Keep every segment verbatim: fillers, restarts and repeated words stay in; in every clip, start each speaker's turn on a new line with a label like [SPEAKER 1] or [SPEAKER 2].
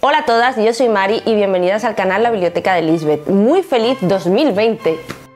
[SPEAKER 1] Hola a todas, yo soy Mari y bienvenidas al canal La Biblioteca de Lisbeth. Muy feliz dos mil veinte.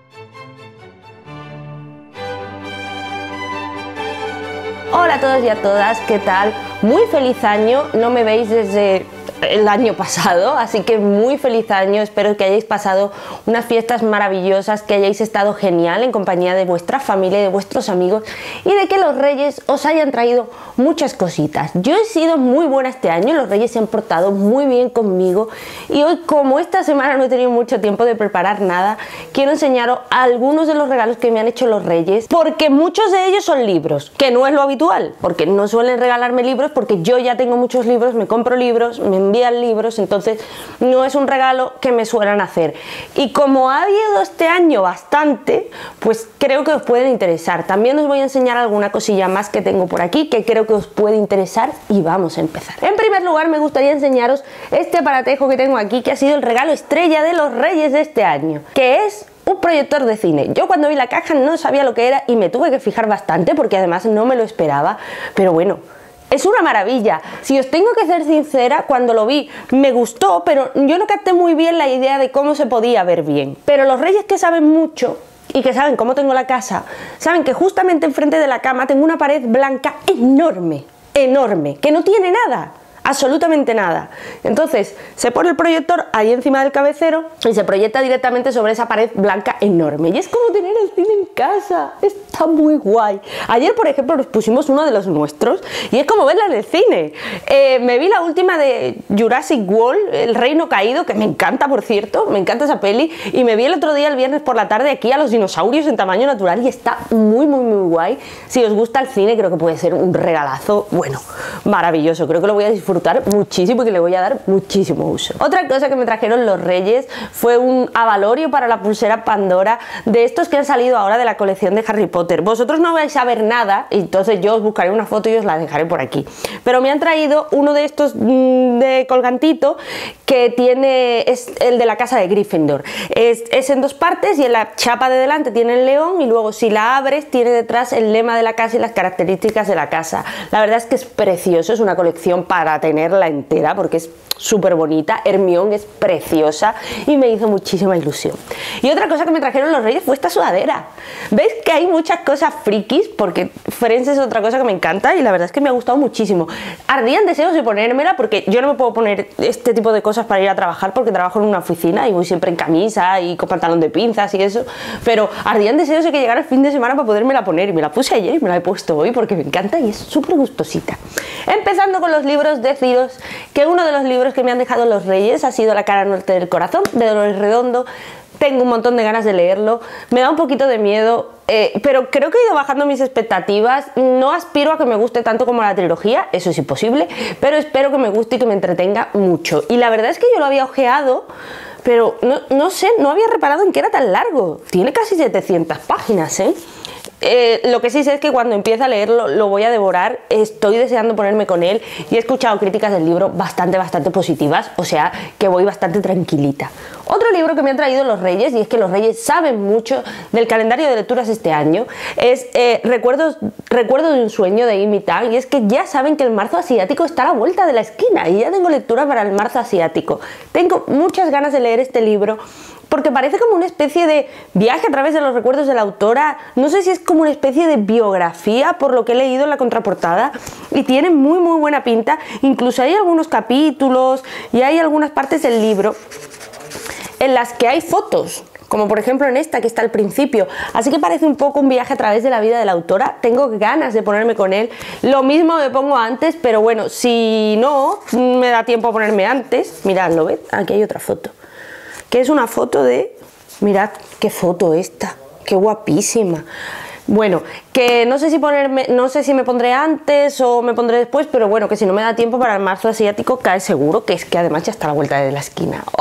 [SPEAKER 1] Hola a todos y a todas, ¿qué tal? Muy feliz año, no me veis desde el año pasado, así que muy feliz año, espero que hayáis pasado unas fiestas maravillosas, que hayáis estado genial en compañía de vuestra familia y de vuestros amigos y de que los reyes os hayan traído muchas cositas. Yo he sido muy buena este año, los reyes se han portado muy bien conmigo y hoy, como esta semana no he tenido mucho tiempo de preparar nada, quiero enseñaros algunos de los regalos que me han hecho los reyes, porque muchos de ellos son libros, que no es lo habitual, porque no suelen regalarme libros, porque yo ya tengo muchos libros, me compro libros, me envían libros, entonces no es un regalo que me suelen hacer. Y como ha habido este año bastante, pues creo que os pueden interesar. También os voy a enseñar alguna cosilla más que tengo por aquí que creo que os puede interesar y vamos a empezar. En primer lugar, me gustaría enseñaros este aparatejo que tengo aquí, que ha sido el regalo estrella de los reyes de este año, que es un proyector de cine. Yo cuando vi la caja no sabía lo que era y me tuve que fijar bastante porque además no me lo esperaba, pero bueno, es una maravilla. Si os tengo que ser sincera, cuando lo vi me gustó, pero yo no capté muy bien la idea de cómo se podía ver bien. Pero los reyes, que saben mucho y que saben cómo tengo la casa, saben que justamente enfrente de la cama tengo una pared blanca enorme, enorme, que no tiene nada, absolutamente nada. Entonces se pone el proyector ahí encima del cabecero y se proyecta directamente sobre esa pared blanca enorme y es como tener el cine en casa. Está muy guay. Ayer, por ejemplo, nos pusimos uno de los nuestros y es como verla en el cine. Eh, me vi la última de Jurassic World, El Reino Caído, que me encanta, por cierto, me encanta esa peli, y me vi el otro día, el viernes por la tarde, aquí a los dinosaurios en tamaño natural y está muy muy muy guay. Si os gusta el cine, creo que puede ser un regalazo, bueno, maravilloso. Creo que lo voy a disfrutar muchísimo y que le voy a dar muchísimo uso. Otra cosa que me trajeron los reyes fue un avalorio para la pulsera Pandora, de estos que han salido ahora de la colección de Harry Potter. Vosotros no vais a ver nada, entonces yo os buscaré una foto y os la dejaré por aquí, pero me han traído uno de estos mmm, de colgantito que tiene, es el de la casa de Gryffindor, es, es en dos partes y en la chapa de delante tiene el león y luego si la abres tiene detrás el lema de la casa y las características de la casa. La verdad es que es precioso, es una colección para tenerla entera porque es súper bonita. Hermione es preciosa y me hizo muchísima ilusión. Y otra cosa que me trajeron los reyes fue esta sudadera. ¿Veis que hay muchas cosas frikis? Porque Friends es otra cosa que me encanta y la verdad es que me ha gustado muchísimo. Ardían deseos de ponérmela porque yo no me puedo poner este tipo de cosas para ir a trabajar porque trabajo en una oficina y voy siempre en camisa y con pantalón de pinzas y eso, pero ardían deseos de que llegara el fin de semana para podérmela poner y me la puse ayer y me la he puesto hoy porque me encanta y es súper gustosita. Empezando con los libros, deciros que uno de los libros que me han dejado los reyes ha sido La cara norte del corazón, de Dolores Redondo. Tengo un montón de ganas de leerlo, me da un poquito de miedo, eh, pero creo que he ido bajando mis expectativas. No aspiro a que me guste tanto como la trilogía, eso es imposible, pero espero que me guste y que me entretenga mucho. Y la verdad es que yo lo había ojeado, pero no, no sé, no había reparado en que era tan largo. Tiene casi setecientas páginas, ¿eh? Eh, lo que sí sé es que cuando empiece a leerlo lo voy a devorar, estoy deseando ponerme con él y he escuchado críticas del libro bastante, bastante positivas, o sea que voy bastante tranquilita. Otro libro que me han traído los reyes, y es que los reyes saben mucho del calendario de lecturas este año, es eh, Recuerdos, Recuerdos de un sueño de Amy Tan, y es que ya saben que el marzo asiático está a la vuelta de la esquina y ya tengo lectura para el marzo asiático. Tengo muchas ganas de leer este libro porque parece como una especie de viaje a través de los recuerdos de la autora. No sé si es como una especie de biografía por lo que he leído en la contraportada y tiene muy muy buena pinta. Incluso hay algunos capítulos y hay algunas partes del libro en las que hay fotos, como por ejemplo en esta que está al principio, así que parece un poco un viaje a través de la vida de la autora. Tengo ganas de ponerme con él, lo mismo me pongo antes, pero bueno, si no me da tiempo a ponerme antes, mirad, ¿lo ves? Aquí hay otra foto, que es una foto de, mirad qué foto esta, qué guapísima. Bueno, que no sé si ponerme, no sé si me pondré antes o me pondré después, pero bueno, que si no me da tiempo para el marzo asiático cae seguro, que es que además ya está a la vuelta de la esquina. Otro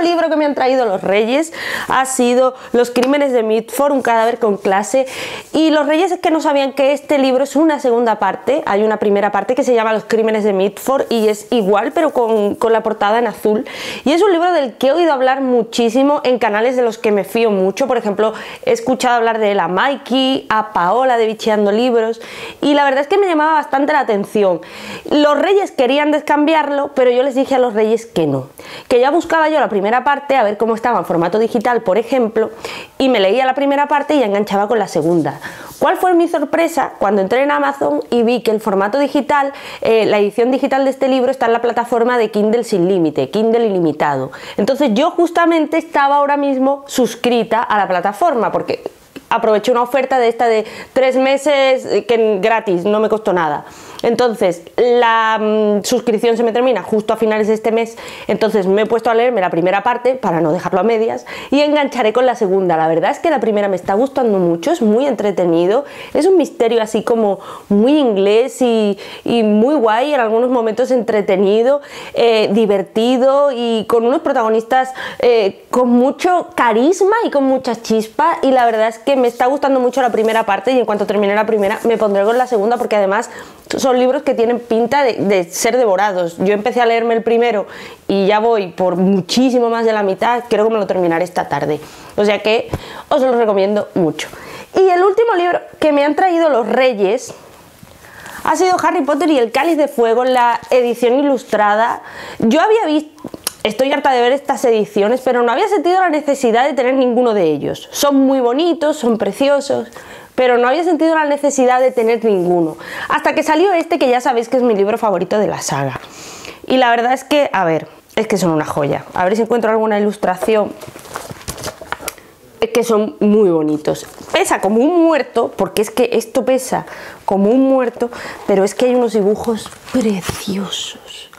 [SPEAKER 1] libro que me han traído los Reyes ha sido Los crímenes de Mitford, un cadáver con clase. Y los Reyes es que no sabían que este libro es una segunda parte. Hay una primera parte que se llama Los crímenes de Mitford y es igual pero con, con la portada en azul. Y es un libro del que he oído hablar muchísimo en canales de los que me fío mucho. Por ejemplo, he escuchado hablar de él a Mikey, a Paola de Bicheando Libros, y la verdad es que me llamaba bastante la atención. Los Reyes querían descambiarlo, pero yo les dije a los Reyes que no, que ya buscaba yo la primera parte a ver cómo estaba en formato digital, por ejemplo, y me leía la primera parte y ya enganchaba con la segunda. ¿Cuál fue mi sorpresa cuando entré en Amazon y vi que el formato digital, eh, la edición digital de este libro está en la plataforma de Kindle sin límite, Kindle ilimitado? Entonces yo justamente estaba ahora mismo suscrita a la plataforma porque aproveché una oferta de esta de tres meses que gratis, no me costó nada. Entonces la mmm, suscripción se me termina justo a finales de este mes, entonces me he puesto a leerme la primera parte para no dejarlo a medias y engancharé con la segunda. La verdad es que la primera me está gustando mucho, es muy entretenido, es un misterio así como muy inglés y, y muy guay, en algunos momentos entretenido, eh, divertido y con unos protagonistas eh, con mucho carisma y con mucha chispa, y la verdad es que me está gustando mucho la primera parte y en cuanto termine la primera me pondré con la segunda porque además son libros que tienen pinta de, de ser devorados. Yo empecé a leerme el primero y ya voy por muchísimo más de la mitad, creo que me lo terminaré esta tarde, o sea que os lo recomiendo mucho. Y el último libro que me han traído los Reyes ha sido Harry Potter y el Cáliz de Fuego, la edición ilustrada. Yo había visto... Estoy harta de ver estas ediciones, pero no había sentido la necesidad de tener ninguno de ellos. Son muy bonitos, son preciosos, pero no había sentido la necesidad de tener ninguno. Hasta que salió este, que ya sabéis que es mi libro favorito de la saga. Y la verdad es que, a ver, es que son una joya. A ver si encuentro alguna ilustración. Es que son muy bonitos. Pesa como un muerto, porque es que esto pesa como un muerto, pero es que hay unos dibujos preciosos.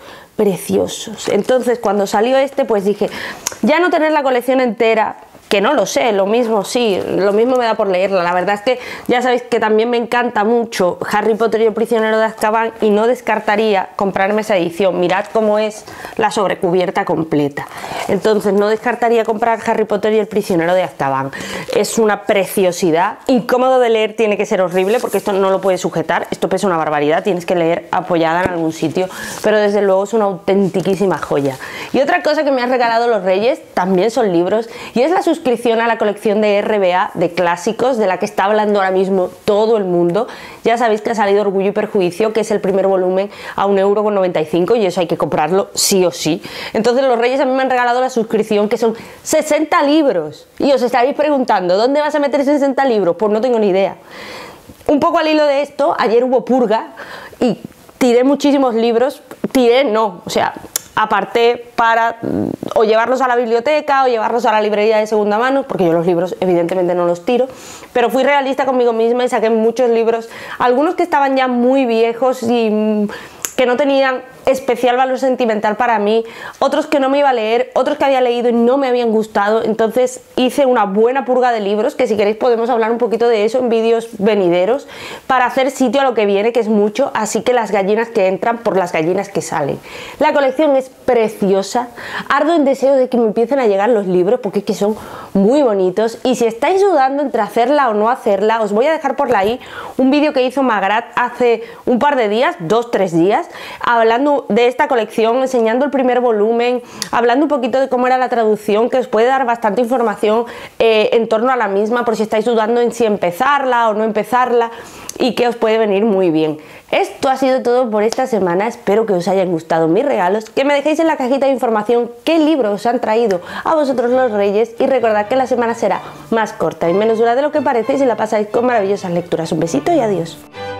[SPEAKER 1] Preciosos. Entonces cuando salió este pues dije, ya no tener la colección entera, que no lo sé, lo mismo sí, lo mismo me da por leerla. La verdad es que ya sabéis que también me encanta mucho Harry Potter y el prisionero de Azkaban y no descartaría comprarme esa edición. Mirad cómo es la sobrecubierta completa. Entonces no descartaría comprar Harry Potter y el prisionero de Azkaban. Es una preciosidad, incómodo de leer, tiene que ser horrible porque esto no lo puedes sujetar, esto pesa una barbaridad, tienes que leer apoyada en algún sitio, pero desde luego es una autentiquísima joya. Y otra cosa que me han regalado los Reyes también son libros, y es la suscripción a la colección de R B A de clásicos, de la que está hablando ahora mismo todo el mundo. Ya sabéis que ha salido Orgullo y Perjuicio, que es el primer volumen a un euro con noventa y cinco, y eso hay que comprarlo sí o sí. Entonces los Reyes a mí me han regalado la suscripción, que son sesenta libros, y os estaréis preguntando, ¿dónde vas a meter sesenta libros? Pues no tengo ni idea. Un poco al hilo de esto, ayer hubo purga y tiré muchísimos libros, tiré no, o sea, aparté para o llevarlos a la biblioteca o llevarlos a la librería de segunda mano, porque yo los libros evidentemente no los tiro, pero fui realista conmigo misma y saqué muchos libros, algunos que estaban ya muy viejos y que no tenían especial valor sentimental para mí, otros que no me iba a leer, otros que había leído y no me habían gustado. Entonces hice una buena purga de libros, que si queréis podemos hablar un poquito de eso en vídeos venideros, para hacer sitio a lo que viene, que es mucho, así que las gallinas que entran por las gallinas que salen. La colección es preciosa, ardo en deseo de que me empiecen a llegar los libros porque es que son muy bonitos, y si estáis dudando entre hacerla o no hacerla, os voy a dejar por ahí un vídeo que hizo Magrat hace un par de días, dos, tres días, hablando de esta colección, enseñando el primer volumen, hablando un poquito de cómo era la traducción, que os puede dar bastante información eh, en torno a la misma, por si estáis dudando en si empezarla o no empezarla, y que os puede venir muy bien. Esto ha sido todo por esta semana, espero que os hayan gustado mis regalos, que me dejéis en la cajita de información qué libros os han traído a vosotros los Reyes, y recordad que la semana será más corta y menos dura de lo que parece si la pasáis con maravillosas lecturas. Un besito y adiós.